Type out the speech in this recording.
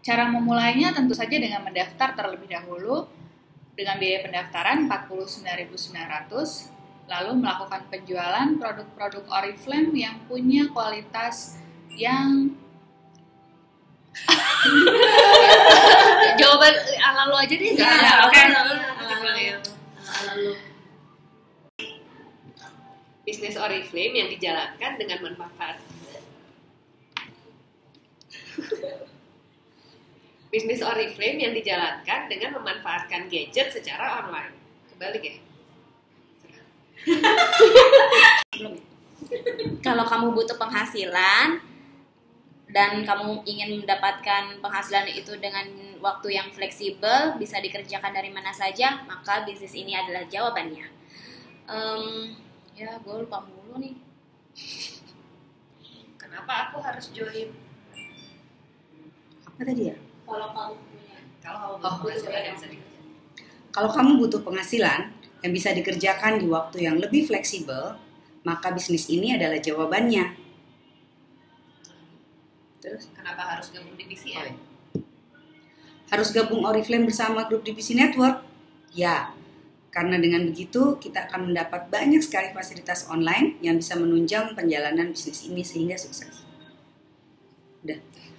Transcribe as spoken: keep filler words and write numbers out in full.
Cara memulainya tentu saja dengan mendaftar terlebih dahulu dengan biaya pendaftaran empat puluh sembilan ribu sembilan ratus, lalu melakukan penjualan produk-produk Oriflame yang punya kualitas yang jawaban ala lu aja deh. Ya, Oke. Ala lu. Bisnis Oriflame yang dijalankan dengan manfaat Bisnis Oriflame yang dijalankan dengan memanfaatkan gadget secara online. Kebalik ya? Kalau kamu butuh penghasilan dan kamu ingin mendapatkan penghasilan itu dengan waktu yang fleksibel, bisa dikerjakan dari mana saja, maka bisnis ini adalah jawabannya. Um, ya, gue lupa mulu nih. Kenapa aku harus join? Apa tadi ya? Kalau kamu punya, Kalau kamu Oh, butuh penghasilan yang bisa dikerjakan. Kalau kamu butuh penghasilan yang bisa dikerjakan di waktu yang lebih fleksibel, maka bisnis ini adalah jawabannya. Terus? Kenapa harus gabung di B C M? Harus gabung Oriflame bersama grup D B C Network? Ya, karena dengan begitu kita akan mendapat banyak sekali fasilitas online yang bisa menunjang perjalanan bisnis ini sehingga sukses. Udah.